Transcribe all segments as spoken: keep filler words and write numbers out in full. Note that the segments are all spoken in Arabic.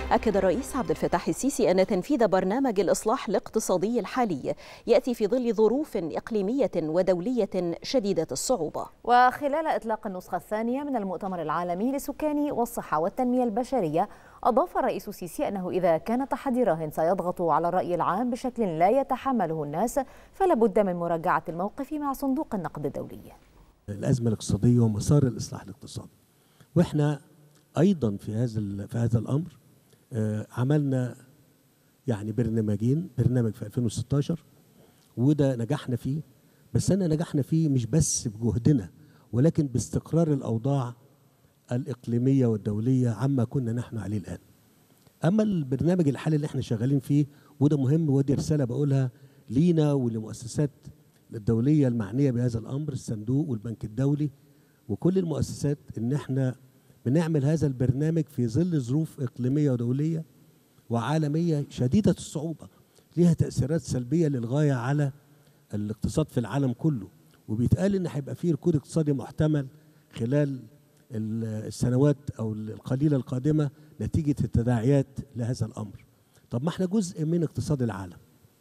أكد الرئيس عبد الفتاح السيسي أن تنفيذ برنامج الإصلاح الاقتصادي الحالي يأتي في ظل ظروف إقليمية ودولية شديدة الصعوبة. وخلال إطلاق النسخة الثانية من المؤتمر العالمي للسكان والصحة والتنمية البشرية، أضاف الرئيس السيسي أنه إذا كان تحدي راهن سيضغط على الرأي العام بشكل لا يتحمله الناس، فلا بد من مراجعة الموقف مع صندوق النقد الدولي. الأزمة الاقتصادية ومسار الإصلاح الاقتصادي، وإحنا أيضا في هذا في هذا الأمر آه عملنا يعني برنامجين، برنامج في ألفين وستة عشر وده نجحنا فيه، بس أنا نجحنا فيه مش بس بجهدنا ولكن باستقرار الأوضاع الإقليمية والدولية عما كنا نحن عليه الآن. أما البرنامج الحالي اللي احنا شغالين فيه وده مهم، ودي رسالة بقولها لينا ولمؤسسات الدولية المعنية بهذا الأمر، الصندوق والبنك الدولي وكل المؤسسات، إن احنا بنعمل هذا البرنامج في ظل ظروف إقليمية ودولية وعالمية شديدة الصعوبة، ليها تأثيرات سلبية للغاية على الاقتصاد في العالم كله، وبيتقال إن هيبقى فيه ركود اقتصادي محتمل خلال السنوات أو القليلة القادمة نتيجة التداعيات لهذا الأمر. طب ما احنا جزء من اقتصاد العالم،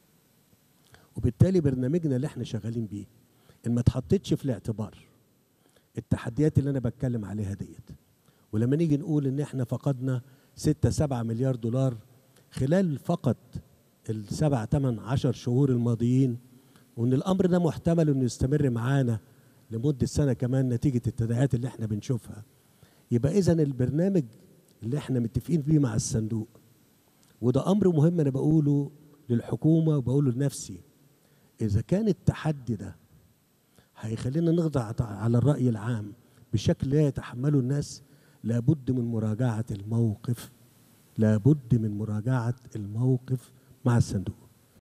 وبالتالي برنامجنا اللي احنا شغالين بيه إن ما تحطتش في الاعتبار التحديات اللي أنا بتكلم عليها ديت، ولما نيجي نقول إن احنا فقدنا ستة سبعة مليار دولار خلال فقط السبع ثمان عشر شهور الماضيين، وإن الأمر ده محتمل إنه يستمر معانا لمدة سنة كمان نتيجة التداعيات اللي احنا بنشوفها، يبقى إذن البرنامج اللي احنا متفقين بيه مع الصندوق، وده أمر مهم أنا بقوله للحكومة وبقوله لنفسي، إذا كان التحدي ده هيخلينا نخضع على الرأي العام بشكل لا يتحمله الناس، لابد من مراجعة الموقف، لابد من مراجعة الموقف مع الصندوق.